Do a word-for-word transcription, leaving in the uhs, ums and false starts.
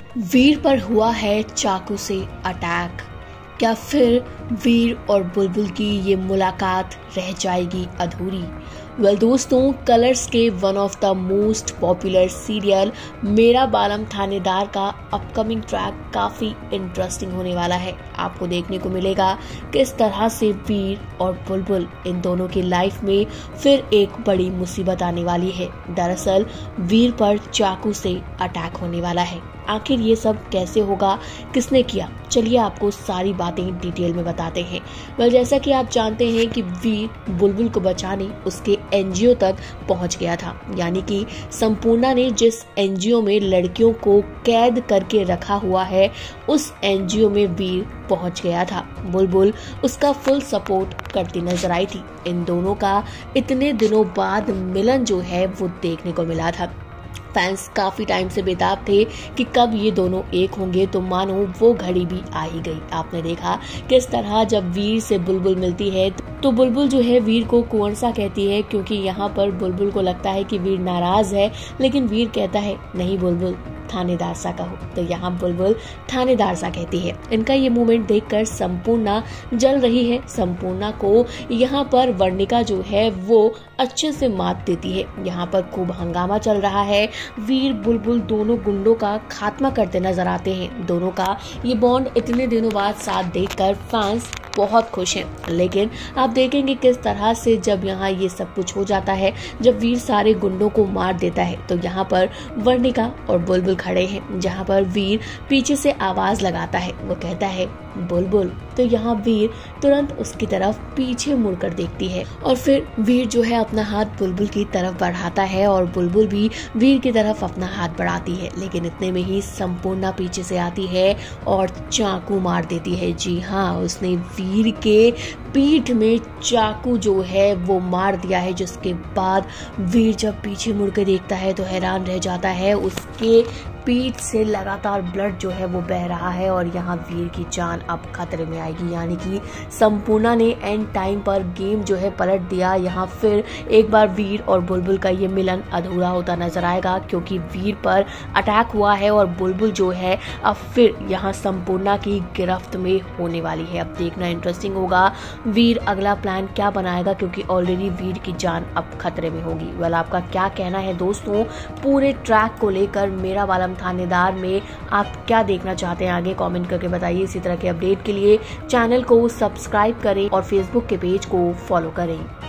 वीर पर हुआ है चाकू से अटैक। क्या फिर वीर और बुलबुल की ये मुलाकात रह जाएगी अधूरी? वेल well, दोस्तों, कलर्स के one of the most popular serial Mera Balam थानेदार का अपकमिंग ट्रैक काफी इंटरेस्टिंग होने वाला है। आपको देखने को मिलेगा किस तरह से वीर और बुलबुल इन दोनों की लाइफ में फिर एक बड़ी मुसीबत आने वाली है। दरअसल वीर पर चाकू से अटैक होने वाला है। आखिर ये सब कैसे होगा, किसने किया, चलिए आपको सारी बातें डिटेल में बताते हैं। वेल, जैसा कि आप जानते हैं कि वीर बुलबुल को बचाने उसके एनजीओ तक पहुंच गया था, यानी कि संपूर्णा ने जिस एनजीओ में लड़कियों को कैद करके रखा हुआ है उस एनजीओ में वीर पहुंच गया था। बुलबुल उसका फुल सपोर्ट करती नजर आई थी। इन दोनों का इतने दिनों बाद मिलन जो है वो देखने को मिला था। फैंस काफी टाइम से बेताब थे कि कब ये दोनों एक होंगे, तो मानो वो घड़ी भी आ ही गई। आपने देखा किस तरह जब वीर से बुलबुल मिलती है तो बुलबुल जो है वीर को कुंवर सा कहती है, क्योंकि यहाँ पर बुलबुल को लगता है कि वीर नाराज है, लेकिन वीर कहता है नहीं बुलबुल थानेदार सा कहो, तो यहाँ बुलबुल थानेदार सा कहती है। इनका ये मूवमेंट देखकर संपूर्णा जल रही है। संपूर्णा को यहाँ पर वर्णिका जो है वो अच्छे से मात देती है। यहाँ पर खूब हंगामा चल रहा है। वीर बुलबुल दोनों गुंडों का खात्मा करते नजर आते हैं। दोनों का ये बॉन्ड इतने दिनों बाद साथ देखकर फैंस बहुत खुश हैं। लेकिन आप देखेंगे किस तरह से जब यहाँ ये सब कुछ हो जाता है, जब वीर सारे गुंडों को मार देता है, तो यहाँ पर वर्णिका और बुलबुल खड़े हैं। जहाँ पर वीर पीछे से आवाज लगाता है, वो कहता है बुलबुल, तो यहाँ वीर तुरंत उसकी तरफ पीछे मुड़कर देखती है और फिर वीर जो है अपना हाथ बुलबुल की तरफ बढ़ाता है और बुलबुल भी वीर की तरफ अपना हाथ बढ़ाती है। लेकिन इतने में ही संपूर्णा पीछे से आती है और चाकू मार देती है। जी हाँ, उसने वीर के पीठ में चाकू जो है वो मार दिया है, जिसके बाद वीर जब पीछे मुड़ के देखता है तो हैरान रह जाता है। उसके पीठ से लगातार ब्लड जो है वो बह रहा है और यहाँ वीर की जान अब खतरे में आएगी। यानी कि संपूर्णा ने एंड टाइम पर गेम जो है पलट दिया। यहाँ फिर एक बार वीर और बुलबुल का ये मिलन अधूरा होता नजर आएगा, क्योंकि वीर पर अटैक हुआ है और बुलबुल जो है अब फिर यहाँ संपूर्णा की गिरफ्त में होने वाली है। अब देखना इंटरेस्टिंग होगा वीर अगला प्लान क्या बनाएगा, क्योंकि ऑलरेडी वीर की जान अब खतरे में होगी। वेल, आपका क्या कहना है दोस्तों पूरे ट्रैक को लेकर? मेरा बालम थानेदार में आप क्या देखना चाहते हैं आगे कमेंट करके बताइए। इसी तरह के अपडेट के लिए चैनल को सब्सक्राइब करें और फेसबुक के पेज को फॉलो करें।